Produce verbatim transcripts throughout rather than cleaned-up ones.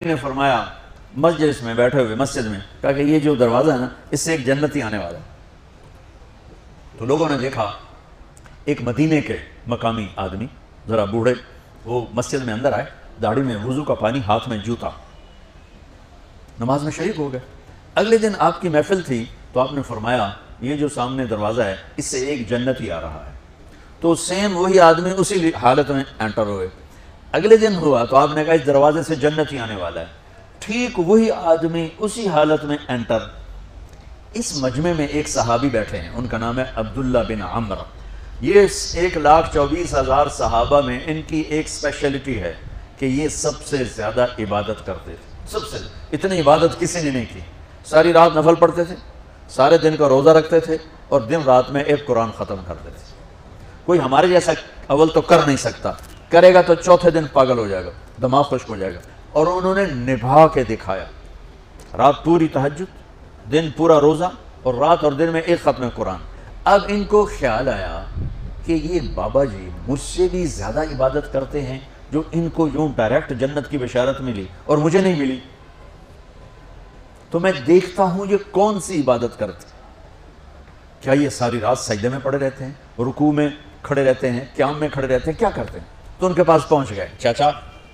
نے فرمایا مسجد میں بیٹھے ہوئے مسجد میں کہا کہ یہ جو دروازہ ہے نا اس سے ایک جنتی آنے والا ہے. تو لوگوں نے دیکھا ایک مدینے کے مقامی آدمی ذرا بوڑھے وہ مسجد میں اندر آئے, داڑھی میں وضو کا پانی, ہاتھ میں جوتا, نماز میں شریک ہو گئے. اگلے دن آپ کی محفل تھی تو آپ نے فرمایا یہ جو سامنے دروازہ ہے اس سے ایک جنتی آ رہا ہے. تو سیم وہی آدمی اسی حالت میں انٹر ہوئے. اگلے دن ہوا تو آپ نے کہا اس دروازے سے جنتی آنے والا ہے. ٹھیک وہی آدمی اسی حالت میں انٹر. اس مجمع میں ایک صحابی بیٹھے ہیں, ان کا نام ہے عبداللہ بن عمر. یہ ایک لاکھ چوبیس ہزار صحابہ میں ان کی ایک اسپیشلٹی ہے کہ یہ سب سے زیادہ عبادت کرتے تھے. سب سے اتنی عبادت کسی نے نہیں کی. ساری رات نفل پڑھتے تھے, سارے دن کا روزہ رکھتے تھے اور دن رات میں ایک قرآن ختم کرتے تھے. کوئی ہمارے جیسا اول تو کر نہیں سکتا, کرے گا تو چوتھے دن پاگل ہو جائے گا, دماغ خشک ہو جائے گا. اور انہوں نے نبھا کے دکھایا, رات پوری تہجد, دن پورا روزہ, اور رات اور دن میں ایک ختم قرآن. اب ان کو خیال آیا کہ یہ بابا جی مجھ سے بھی زیادہ عبادت کرتے ہیں جو ان کو یوں ڈائریکٹ جنت کی بشارت ملی اور مجھے نہیں ملی, تو میں دیکھتا ہوں یہ کون سی عبادت کرتے. کیا یہ ساری رات سجدے میں پڑے رہتے ہیں, رکوع میں کھڑے رہتے ہیں, قیام میں کھڑے رہتے ہیں, کیا کرتے ہیں؟ تو ان کے پاس پہنچ گئے, چاچا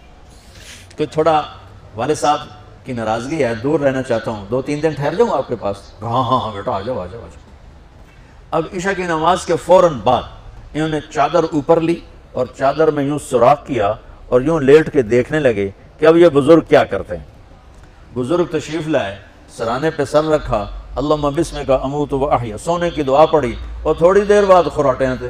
تو تھوڑا والد صاحب کی ناراضگی ہے, دور رہنا چاہتا ہوں, دو تین دن ٹھہر جاؤں آپ کے پاس. ہاں ہاں ہاں بیٹا آ جاؤ آ جاؤ آ جاؤ. اب عشاء کی نماز کے فوراً بعد انہوں نے چادر اوپر لی اور چادر میں یوں سوراخ کیا اور یوں لیٹ کے دیکھنے لگے کہ اب یہ بزرگ کیا کرتے ہیں. بزرگ تشریف لائے, سرانے پہ سر رکھا, اللہم بسمک اموت و احیا, سونے کی دعا پڑھی, اور تھوڑی دیر بعد خراٹے آتے.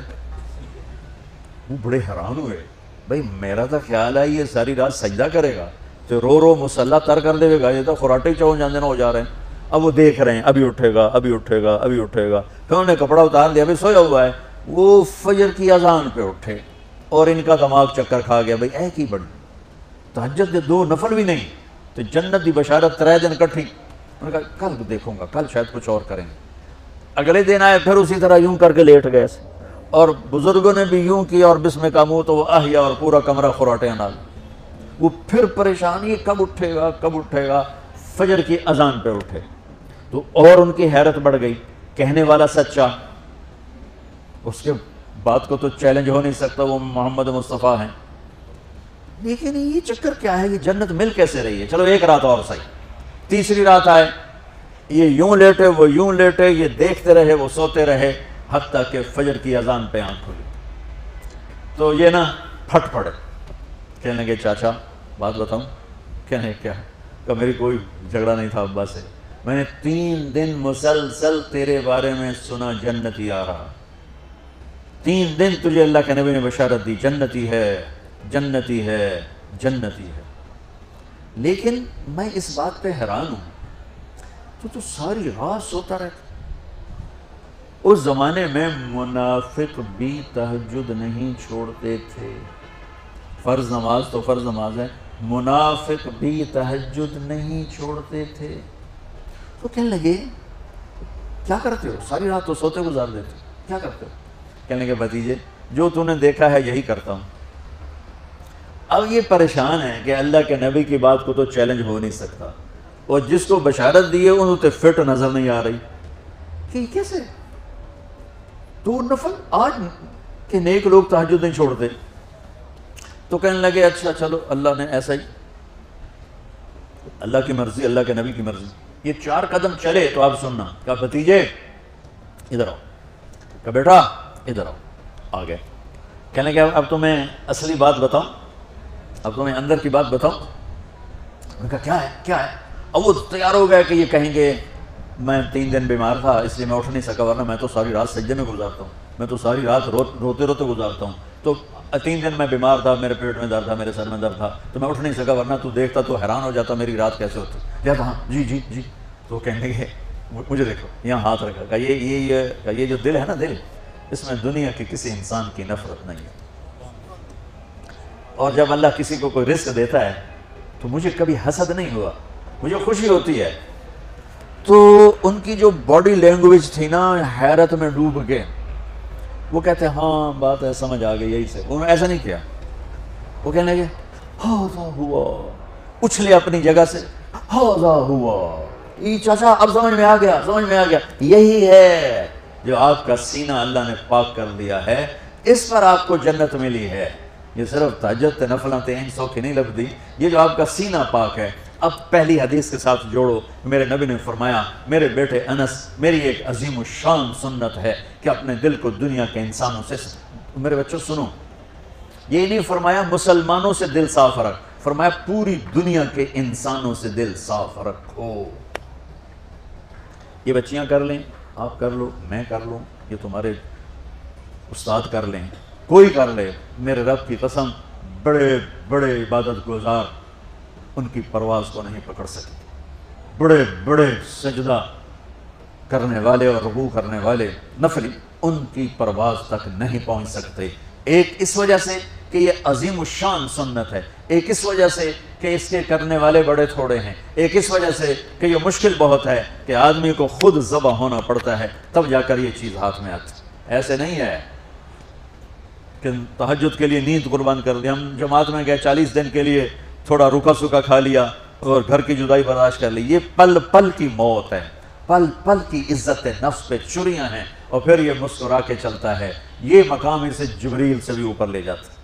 وہ بڑے حیران ہوئے, بھائی میرا تو خیال ہے یہ ساری رات سجدہ کرے گا تو رو رو مسلح تر کر دے گا, یہ تو خراٹے چون جاندے نہ ہو جا رہے ہیں. اب وہ دیکھ رہے ہیں ابھی اٹھے گا ابھی اٹھے گا ابھی اٹھے گا. پھر انہوں نے کپڑا اتار دیا, ابھی سویا ہوا ہے. وہ فجر کی اذان پہ اٹھے اور ان کا دماغ چکر کھا گیا, بھائی اے کی بڑی تہجد دے دو نفل بھی نہیں تو جنت دی بشارت ترے دن کٹھی. انہوں نے کہا کل دیکھوں گا, کل شاید کچھ اور کریں گے. اگلے دن آئے پھر اسی طرح یوں کر کے لیٹ گئے, اور بزرگوں نے بھی یوں کیا اور بسمک اموت و احیا, اور پورا کمرہ خراٹے نال. وہ پھر پریشان, یہ کب اٹھے گا کب اٹھے گا. فجر کی اذان پہ اٹھے تو اور ان کی حیرت بڑھ گئی, کہنے والا سچا, اس کے بات کو تو چیلنج ہو نہیں سکتا, وہ محمد مصطفیٰ ہیں. لیکن یہ چکر کیا ہے, یہ جنت مل کیسے رہی ہے؟ چلو ایک رات اور صحیح. تیسری رات آئے, یہ یوں لیٹے وہ یوں لیٹے, یہ دیکھتے رہے وہ سوتے رہے, حتیٰ کہ فجر کی اذان پہ آنکھ کھلی. تو یہ نا پھٹ پڑے, کہنے لگے چاچا بات بتاؤں. کہنے کیا ہے؟ کہ میری کوئی جھگڑا نہیں تھا ابا سے, میں نے تین دن مسلسل تیرے بارے میں سنا جنتی آ رہا, تین دن تجھے اللہ کے نبی نے بشارت دی جنتی ہے جنتی ہے جنتی ہے. لیکن میں اس بات پہ حیران ہوں, تو تو ساری رات سوتا رہتا. اس زمانے میں منافق بھی تہجد نہیں چھوڑتے تھے. فرض نماز تو فرض نماز ہے, منافق بھی تہجد نہیں چھوڑتے تھے. تو کہنے لگے کیا کرتے ہو, ساری رات تو سوتے گزار دیتے, کیا کرتے ہو؟ کہنے لگے بھتیجے جو تو نے دیکھا ہے یہی کرتا ہوں. اب یہ پریشان ہے کہ اللہ کے نبی کی بات کو تو چیلنج ہو نہیں سکتا, اور جس کو بشارت دی ہے انہوں تے فٹ نظر نہیں آ رہی کہ کیسے تو نفل آج کہ نیک لوگ تہجد نہیں چھوڑتے. تو کہنے لگے اچھا چلو اللہ نے ایسا ہی, اللہ کی مرضی اللہ کے نبی کی مرضی. یہ چار قدم چلے تو آپ سننا, کہا بھتیجے ادھر آؤ, کہا بیٹا ادھر آؤ. آ گئے. کہنے لگے اب تمہیں اصلی بات بتاؤں, اب تمہیں اندر کی بات بتاؤں. میں کہا کیا ہے کیا ہے؟ اب وہ تیار ہو گیا کہ یہ کہیں گے میں تین دن بیمار تھا اس لیے میں اٹھ نہیں سکا, ورنہ میں تو ساری رات سجدے میں گزارتا ہوں, میں تو ساری رات رو روتے روتے گزارتا ہوں. تو تین دن میں بیمار تھا, میرے پیٹ میں درد تھا, میرے سر میں درد تھا, تو میں اٹھ نہیں سکا, ورنہ تو دیکھتا تو حیران ہو جاتا میری رات کیسے ہوتی. کہا ہاں جی جی جی. تو کہنے لگے مجھے دیکھو, یہاں ہاتھ رکھا, کہا یہ یہ یہ جو دل ہے نا دل, اس میں دنیا کے کسی انسان کی نفرت نہیں ہے. اور جب اللہ کسی کو کوئی رزق دیتا ہے تو مجھے کبھی حسد نہیں ہوا, مجھے خوشی ہوتی ہے. تو ان کی جو باڈی لینگویج تھی نا, حیرت میں ڈوب گئے. وہ کہتے ہیں ہاں بات ہے سمجھ آ گئی یہی سے. انہوں نے ایسا نہیں کیا, وہ کہنے لگے ہاں ہوا اچھلے اپنی جگہ سے، ہاذا ہوا، یہ چاچا اب سمجھ میں آ گیا، سمجھ میں آ گیا، یہی ہے جو آپ کا سینہ اللہ نے پاک کر دیا ہے، اس پر آپ کو جنت ملی ہے۔ یہ صرف تہجد نفلاں تین سو کی نہیں لفظی، یہ جو آپ کا سینہ پاک ہے۔ اب پہلی حدیث کے ساتھ جوڑو، میرے نبی نے فرمایا، میرے بیٹے انس، میری ایک عظیم الشان سنت ہے کہ اپنے دل کو دنیا کے انسانوں سے، میرے بچوں سنو، یہ نہیں فرمایا مسلمانوں سے دل صاف رکھ، فرمایا پوری دنیا کے انسانوں سے دل صاف رکھو۔ یہ بچیاں کر لیں، آپ کر لو، میں کر لوں، یہ تمہارے استاد کر لیں، کوئی کر لے، میرے رب کی قسم بڑے بڑے عبادت گزار ان کی پرواز کو نہیں پکڑ سکتے، بڑے بڑے سجدہ کرنے والے اور رکوع کرنے والے نفلی ان کی پرواز تک نہیں پہنچ سکتے۔ ایک اس وجہ سے کہ یہ عظیم الشان سنت ہے، ایک اس وجہ سے کہ اس کے کرنے والے بڑے تھوڑے ہیں، ایک اس وجہ سے کہ یہ مشکل بہت ہے کہ آدمی کو خود ذبح ہونا پڑتا ہے تب جا کر یہ چیز ہاتھ میں آتی۔ ایسے نہیں ہے کہ تہجد کے لیے نیند قربان کر دی، ہم جماعت میں گئے چالیس دن کے لیے تھوڑا رکا سکا کھا لیا اور گھر کی جدائی برداشت کر لی، یہ پل پل کی موت ہے، پل پل کی عزت نفس پہ چریاں ہیں، اور پھر یہ مسکرا کے چلتا ہے۔ یہ مقام اسے جبریل سے بھی اوپر لے جاتا ہے۔